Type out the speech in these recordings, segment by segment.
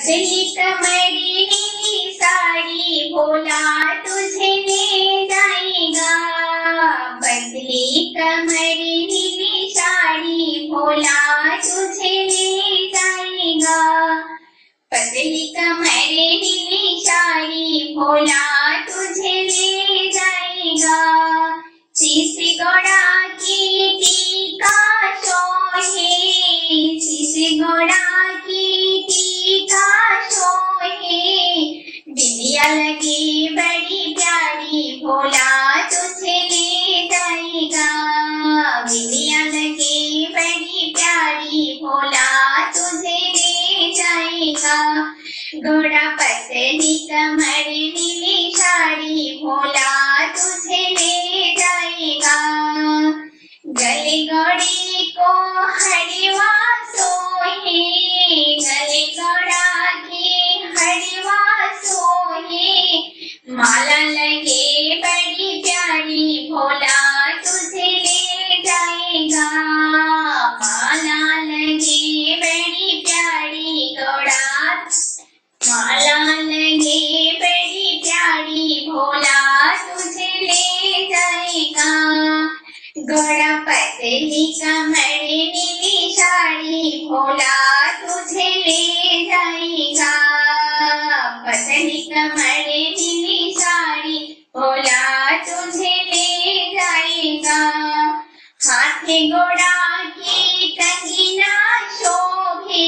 पतली कमर नीली साड़ी भोला तुझे ले जाएगा। पतली कमर नीली साड़ी भोला तुझे ले जाएगा। पतली कमर नीली साड़ी भोला तुझे ले जाएगा। शीश गौड़ा की टीका सोहे, शीश गौड़ा की टीका सोहे, बिंदिया लगी बड़ी प्यारी भोला तुझे ले जाएगा। बिंदिया लगी बड़ी प्यारी भोला तुझे ले जाएगा। घोड़ा पतली कमर नीली साड़ी भोला तुझे ले जाएगा। गले घोड़ी को हरिवा सोहे, गले घोड़ा की हरिवा सोहे, माला लगे बड़ी प्यारी भोला तुझे ले जाएगा। माला लगे बड़ी प्यारी घोड़ा, माला लगे बड़ी प्यारी भोला तुझे ले जाएगा। घोड़ा पतली कमर नीली साड़ी भोला तुझे ले जाएगा। पतली कमर नीली साड़ी भोला तुझे ले जाएगा। हाथे घोड़ा की टंगिना शोभे,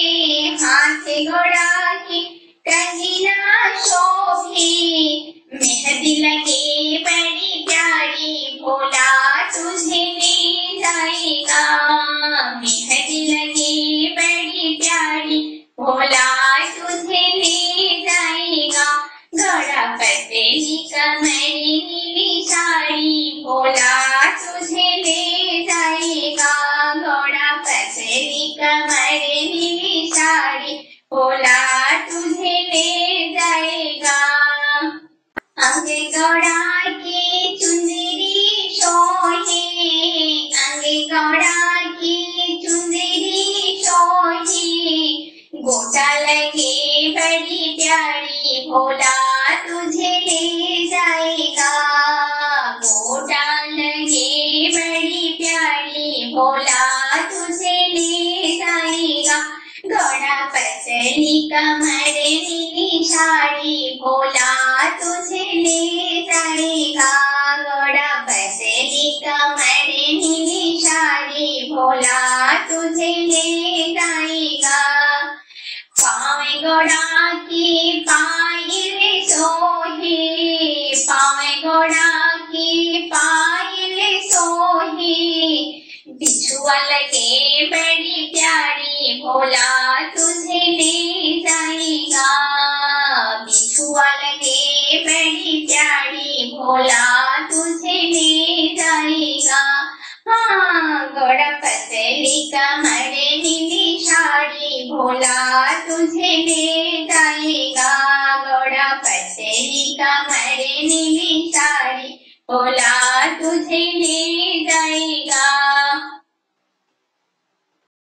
हाथे घोड़ा की टंगिना शोभे, मेहंदी लगे बड़ी प्यारी भोला तुझे ले जाएगा। मेहंदी लगे बड़ी प्यारी भोला तुझे ले जाएगा। घोड़ा पतली कमर नीली साड़ी भोला तुझे ले जाएगा। घोड़ा पतली कमर नीली साड़ी भोला तुझे ले जाएगा। अंगे घोड़ा की चुंदरी सोहे, अंगे घोड़ा की चुंदरी सोहे, गोटा लगे बड़ी प्यारी भोला तुझे ले जाएगा। गोटा लगे बड़ी प्यारी भोला तुझे ले जाएगा। घोड़ा पतली कमर नीली साड़ी भोला तुझे ले जाएगा। घोड़ा पतली कमर नीली साड़ी भोला तुझे ले जाएगा। पाँव घोड़ा की पायल सोहे, पाँव घोड़ा की पायल सोहे, बिछुआ लगे बड़ी प्यारी भोला तुझे ले जाएगा। बिछुआ लगे बड़ी प्यारी भोला